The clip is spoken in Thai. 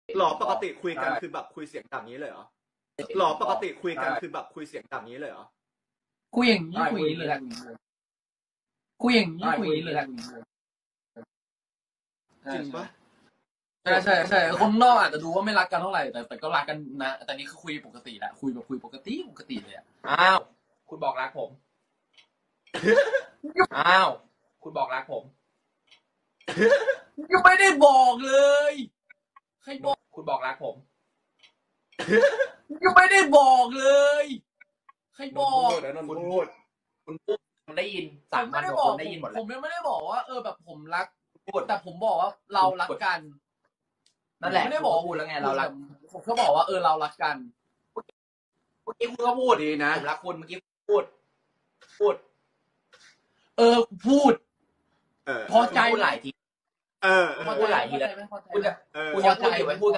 หรอปกติคุยกันคือแบบคุยเสียงแบบนี้เลยเหรอหรอปกติคุยกันคือแบบคุยเสียงแบบนี้เลยเหรอคุยอย่างนี้คุยอย่างนี้เลยคุยอย่างนี้คุยอย่างนี้เลยจริงปะใช่คนนอกอาจจะดูว่าไม่รักกันเท่าไหร่แต่ก็รักกันนะแต่นี่คือคุยปกติแหละคุยแบบคุยปกติเลยอ่ะอ้าวคุณบอกรักผมอ้าวคุณบอกรักผมยังไม่ได้บอกเลยใครบอกคุณบอกรักผมยังไม่ได้บอกเลยใครบอกคุณพูดคุณพูดผมได้ยินผ 3,000 มไม่ได้กบว่าอคกนได้ยินหมดผแล้วมยังไม่ได้บอกว่าแบบผมรักพูดแต่ผมบอกว่าเรารักกันนั่นแหละไม่ได้บอกพูดแล้วไงเรารักผมก็บอกว่าเรารักกันเมื่อกี้คุณก็พูดดีนะผมรักคุณเมื่อกี้พูดพูด พอใจพูดหลายทีพอพูดหลายทีแล้วพอใจคุณจะเออคุณจะพูดเก็บไว้พูด